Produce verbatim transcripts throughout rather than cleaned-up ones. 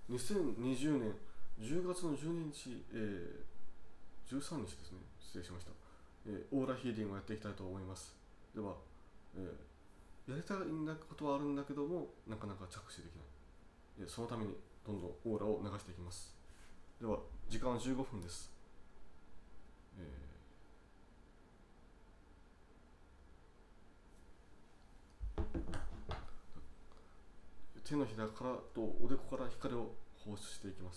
にせんにじゅうねんじゅうがつのじゅうににち、えー、じゅうさんにちですね、失礼しました、えー、オーラヒーリングをやっていきたいと思います。では、えー、やりたいことはあるんだけどもなかなか着手できない、そのためにどんどんオーラを流していきます。では時間はじゅうごふんです。えー、手のひらからとおでこから光を放出していきます。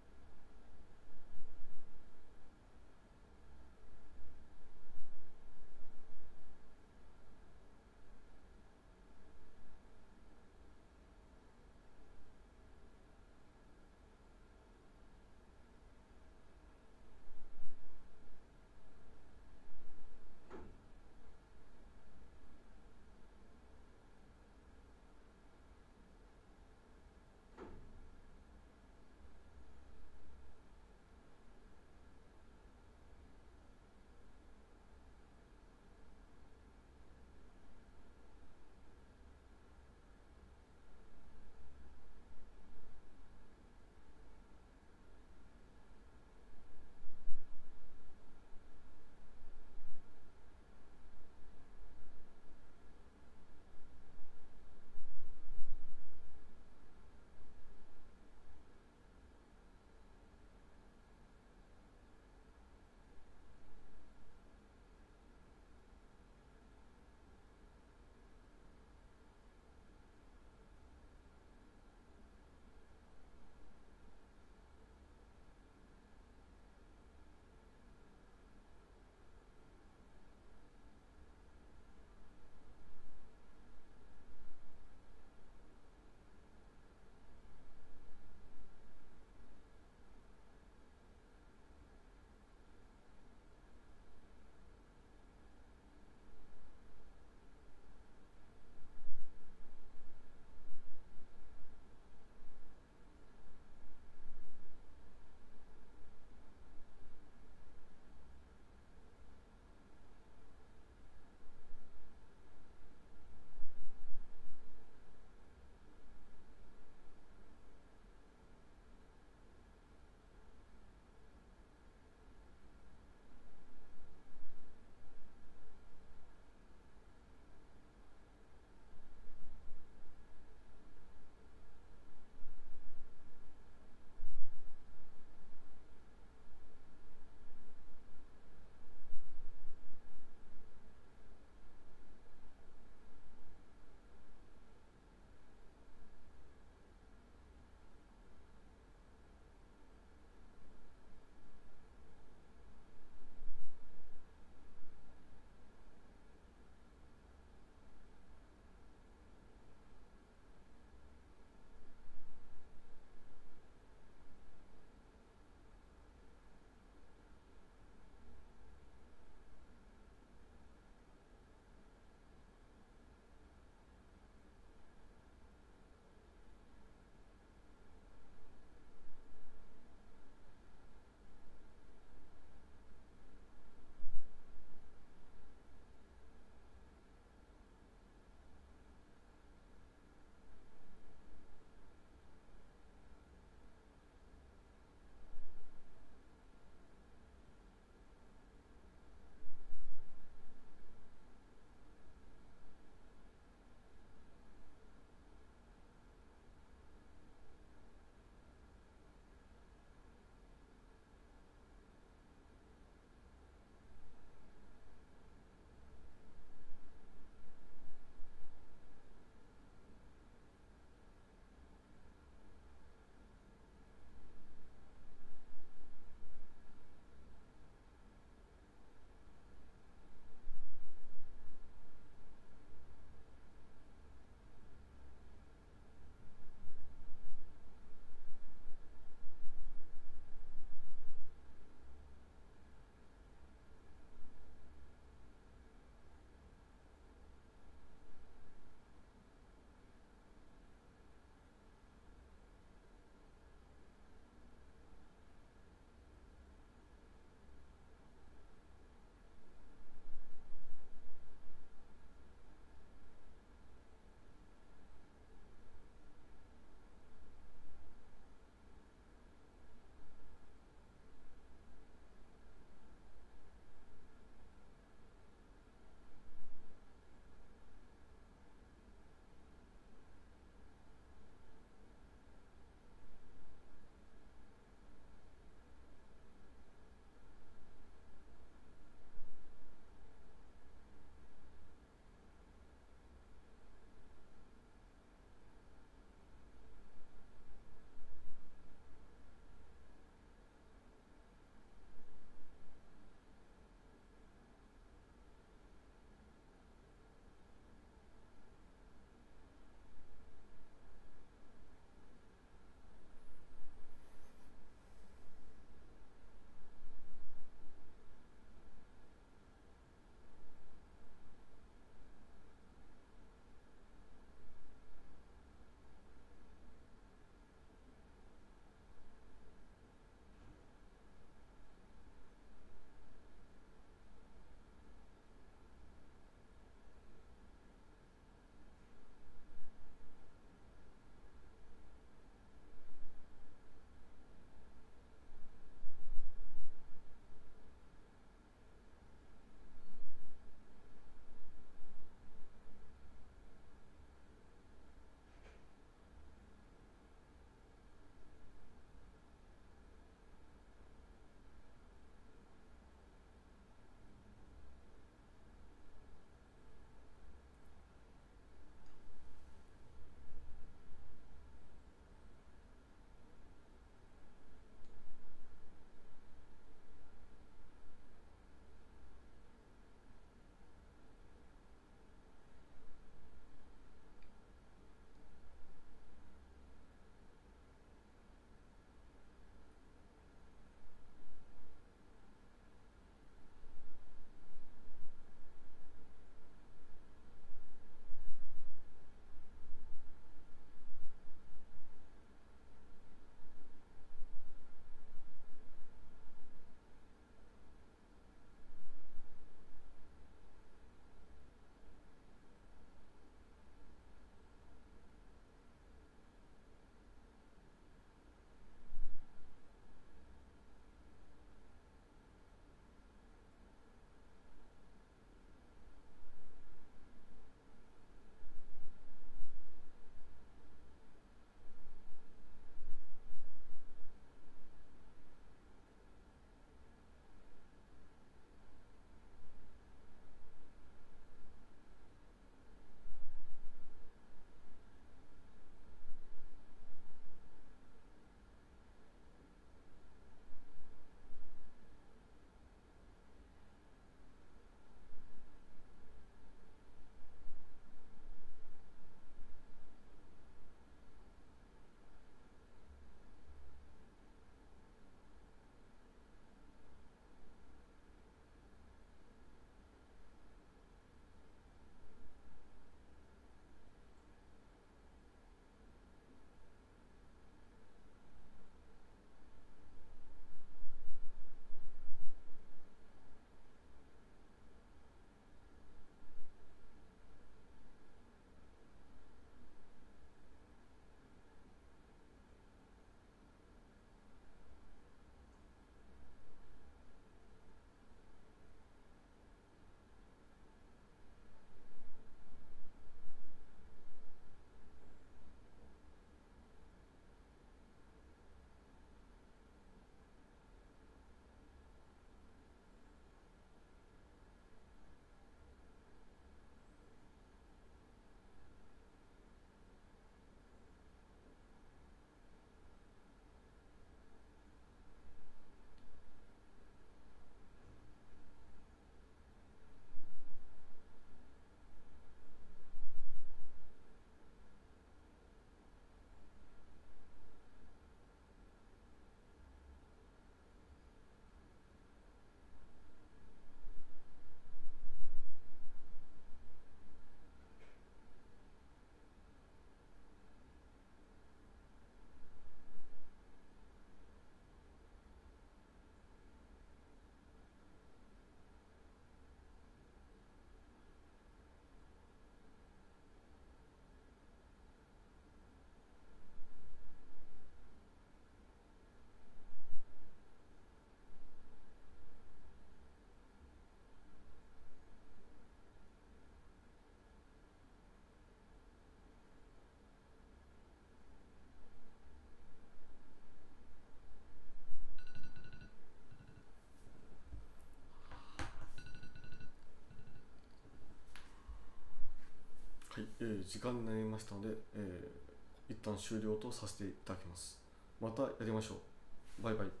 はい、えー時間になりましたので、えー一旦終了とさせていただきます。またやりましょう。バイバイ。